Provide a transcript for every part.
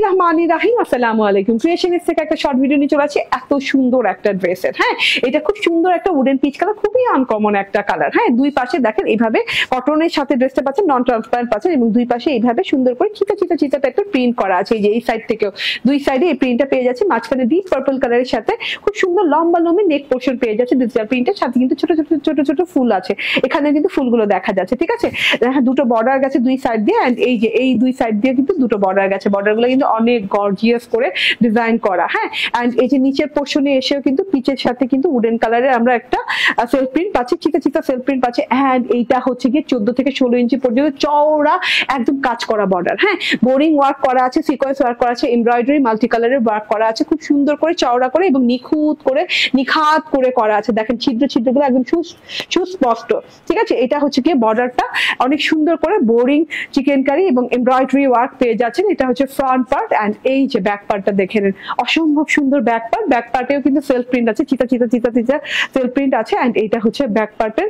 রহমানির রহিম, আসসালামু আলাইকুম। ক্রিয়েশনস থেকে একটা শর্ট ভিডিও নিয়ে চলে আসছি এত সুন্দর একটা ড্রেসের। হ্যাঁ, এটা খুব সুন্দর একটা উডেন পিচ কালার, খুবই আনকমন একটা কালার। হ্যাঁ, দুই পাশে দেখেন এইভাবে কটনের সাথে ড্রেসটা পাচ্ছেন, নন ট্রান্সপারেন্ট পাচ্ছেন এবং দুই পাশে এইভাবে সুন্দর করে চিতা চিতা চিতা টাইপের প্রিন্ট করা আছে। এই যে এই সাইড থেকেও দুই সাইডে এই প্রিন্টটা পেয়ে যাচ্ছে, মাঝখানে ডিপ পার্পল কালারের সাথে খুব সুন্দর লম্বা লম্বি নেক পোর্শন পেয়ে যাচ্ছে ডিজিটাল প্রিন্টের সাথে, কিন্তু ছোট ছোট ছোট ছোট ফুল আছে এখানে, কিন্তু ফুলগুলো দেখা যাচ্ছে। ঠিক আছে, দুটো বর্ডার গেছে দুই সাইড দিয়ে, এন্ড এই যে এই দুই সাইড দিয়ে কিন্তু দুটো বর্ডার গেছে, বর্ডার গুলো কিন্তু অনেক গর্জিয়াস করে ডিজাইন করা। হ্যাঁ, এন্ড এই যে নিচের পোর্শনে এসেও কিন্তু পিচের সাথে কিন্তু উডেন কালারের আমরা একটা সেলফ প্রিন্ট পাচ্ছি, চিকা চিকা সেলফ প্রিন্ট পাচ্ছি। এন্ড এইটা হচ্ছে গিয়ে 14 থেকে 16 ইঞ্চি পর্যন্ত চওড়া একদম কাজ করা বর্ডার। হ্যাঁ, বোরিং ওয়ার্ক করা আছে, সিকোয়েন্স ওয়ার্ক করা আছে, এমব্রয়ডারি মাল্টি কালারের ওয়ার্ক করা আছে, খুব সুন্দর করে চওড়া করে এবং নিখুঁত করে নিখাত করে করা আছে। দেখেন ছিদ্র ছিদ্রগুলো একদম সুস্পষ্ট। ঠিক আছে, এটা হচ্ছে গিয়ে বর্ডারটা অনেক সুন্দর করে বোরিং চিকেনকারি এবং এমব্রয়ডারি ওয়ার্ক পেয়ে যাচ্ছেন। এটা হচ্ছে ফ্রন্ট পার্ট, এন্ড এই যে ব্যাক পার্টটা দেখে নেন, অসম্ভব সুন্দর ব্যাক পার্ট। ব্যাক পার্টেও কিন্তু সেলফ প্রিন্ট আছে, চিতা চিতা চিতা চিতা সেলফ প্রিন্ট আছে। এন্ড এইটা হচ্ছে ব্যাক পার্টের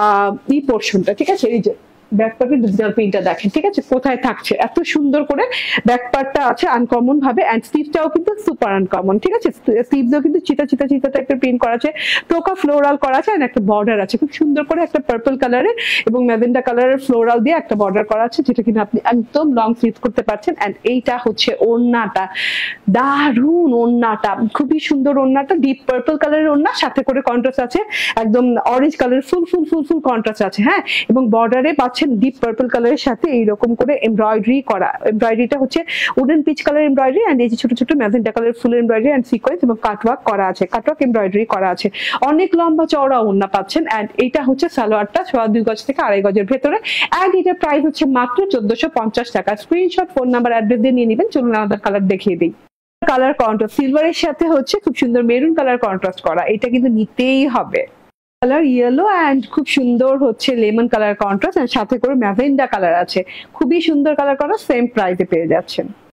ই পোর্শনটা। ঠিক আছে, এই যে ব্যাক পার্টের ডিজিটাল প্রিন্টটা দেখেন। ঠিক আছে, কোথায় থাকছে এত সুন্দর করে ব্যাক পার্টটা আছে আনকমন ভাবে, এন্ড স্লিভটাও কিন্তু সুপার আনকমন। ঠিক আছে, স্লিভসও কিন্তু চিতা চিতা চিতা টাইপের প্রিন্ট করা আছে, টোকা ফ্লোরাল করা আছে, এন্ড একটা বর্ডার আছে খুব সুন্দর করে একটা পার্পল কালারের এবং ম্যাজেন্টা কালারের ফ্লোরাল দিয়ে একটা বর্ডার করা আছে, যেটা কিন্তু আপনি একদম লং স্লিভ করতে পারছেন। এন্ড এইটা হচ্ছে ওড়নাটা, দারুণ ওড়নাটা, খুবই সুন্দর ওড়নাটা, ডিপ পার্পল কালারের ওড়না, সাথে করে কন্ট্রাস্ট আছে একদম অরেঞ্জ কালারের ফুল ফুল ফুল ফুল কন্ট্রাস্ট আছে। হ্যাঁ, এবং বর্ডারে পাচ্ছেন ডিপ পার্পল কালারের সাথে এইরকম করে এমব্রয়ডারি করা। এমব্রয়ডারিটা হচ্ছে wooden peach colour embroidery, and এই যে ছোট ছোট ম্যাজেন্টা কালারের ফুল এমব্রয়ডারি এন্ড সিকোয়েন্স এবং কাটওয়ার্ক করা আছে, কাটওয়ার্ক এমব্রয়ডারি করা আছে। অনেক লম্বা চওড়া ওড়না পাচ্ছেন। এন্ড এইটা হচ্ছে সালোয়ারটা 2.5 গজ থেকে 2.5 গজের ভেতরে, এন্ড এটার প্রাইস হচ্ছে মাত্র 1450 টাকা। স্ক্রিনশট, ফোন নাম্বার, অ্যাড্রেস দিয়ে নিয়ে নেবেন। চলুন আমাদের কালার দেখিয়ে দিই। কালার কন্ট্রাস্ট সিলভারের সাথে হচ্ছে খুব সুন্দর মেরুন কালার কন্ট্রাস্ট করা, এটা কিন্তু নিতেই হবে। কালার ইয়েলো এন্ড খুব সুন্দর হচ্ছে লেমন কালার কন্ট্রাস্ট, এন্ড সাথে করে ম্যাজেন্টা কালার আছে, খুবই সুন্দর কালার করা, সেম প্রাইসে পেয়ে যাচ্ছেন।